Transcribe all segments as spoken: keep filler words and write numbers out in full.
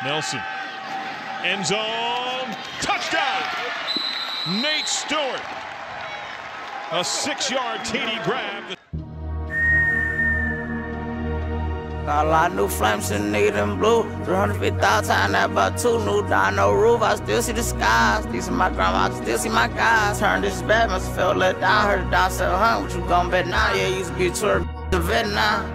Nelson. End zone. Touchdown. Nate Stewart. A six-yard T D grab. Got a lot of new flames in the nigga in blue. three hundred fifty thousand times that about two. New down, no roof, I still see the skies. These are my grandma, I still see my guys. Turned this bad, must feel let down. Heard it down seven hundred, what you gon' bet now? Yeah, used to be a tour, the vet now.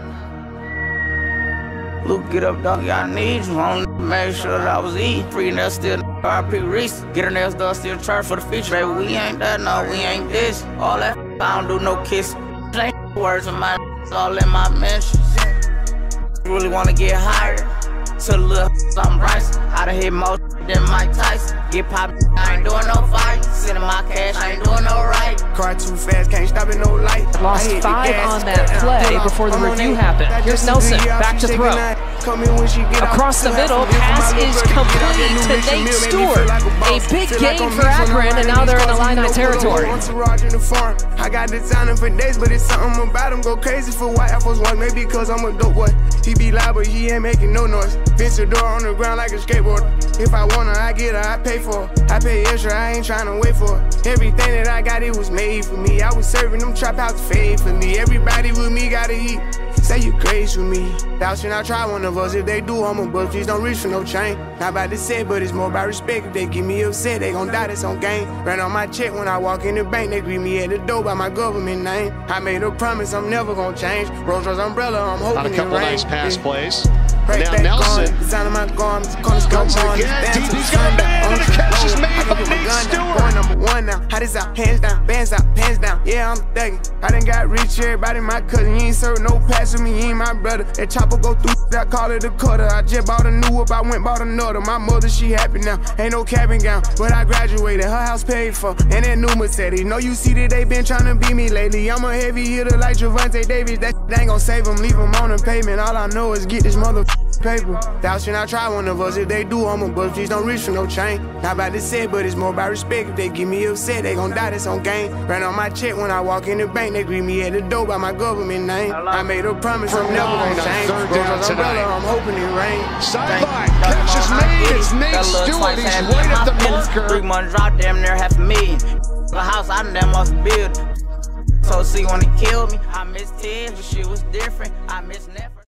Luke, get up, dog, I need you. I don't make sure that I was eating. Free nail still, R P Reese. Get her nails done, still charge for the feature. Baby, we ain't that, no, we ain't this. All that, I don't do no kiss. Ain't words of mine, it's all in my mentions. Really wanna get higher. To the little I'm Bryce. I done hit more than Mike Tyson. Get poppin', I ain't doing no fight. Sending my cash, I ain't doing no right. Car too fast, can't stop it, no light. Lost five on that play before the review happened. Here's Nelson, back to throw. Across the middle, pass is complete to Nate Stewart. A big game for Akron, and now they're in Illini territory. I got designing for days, but it's something about him. Go crazy for white Air Force One, maybe because I'm a dope boy. He be loud, but he ain't making no noise. Fence the door on the ground like a skateboarder. If I want her, I get her, I pay for her. I pay extra, I ain't trying to wait for her. Everything that I got, it was made for me. I was serving them trap house faithfully. Everybody with me gotta eat. Say you crazy with me. Thou should not try one of us. If they do, I'm a bust. Please don't reach for no chain. Not about to say, but it's more about respect. If they give me upset, they gon' die, that's on game. Ran on my check when I walk in the bank. They greet me at the door by my government name. I made a promise I'm never gon' change. Rolls Royce umbrella, I'm hoping it rain. A couple nice pass yeah. plays. Right now Nelson. Designing my garments, Once again, D B's got a man, and the catch is made by Nate Stewart. Going number one now. How this out? Hands down, bands out, pants down. Yeah, I'm thugging. I done got rich, everybody my cousin. You ain't serve no pass with me, you ain't my brother. That chopper go through, I call it a cutter. I just bought a new whip, I went bought another. My mother, she happy now. Ain't no cabin gown, but I graduated. Her house paid for, and that new Mercedes. Know you see that they been trying to beat me lately. I'm a heavy hitter like Javante Davis. That ain't gon' save him, leave him on the pavement. All I know is get this mother paper. Thou should not try one of us. If they do, I'm a bust. Please don't reach for no chain. Not about to say, but it's more about respect. If they give me upset, they gon' die, that's on game. Ran on my check when I walk in the bank. They greet me at the door by my government name. I made a promise I'm never gon' change. Rolls umbrella, I'm hoping it rains. Sideline, catch is made. It's Nate Stewart. He's right at the marker. Three months out, damn near half a million. The house, I done damn off the building. So see when he killed me, I missed Ted, but shit was different. I missed never.